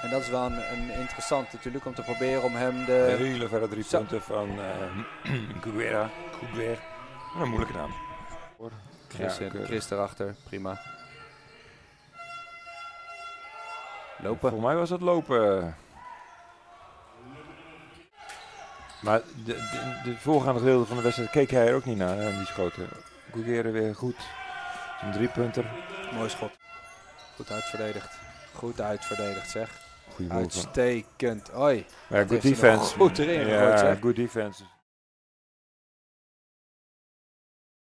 En dat is wel een interessant natuurlijk om te proberen om hem de... Hele verre 3 punten van Guerra. Een moeilijke naam. Chris erachter, prima. Lopen. Volgens mij was het lopen. Maar de voorgaande gedeelte van de wedstrijd keek hij er ook niet naar. Die schoten. Guerra weer goed. Een 3-punter. Mooi schot. Goed uitverdedigd. Goed uitverdedigd zeg. Goeie move. Uitstekend. Oi. Ja, good heeft hij nog defense. goed erin gegooid, Ja, zeg. good defense.